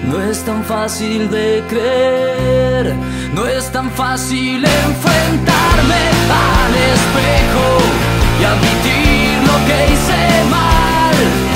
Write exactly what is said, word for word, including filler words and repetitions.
No es tan fácil de creer, no es tan fácil enfrentarme al espejo y admitir lo que hice mal.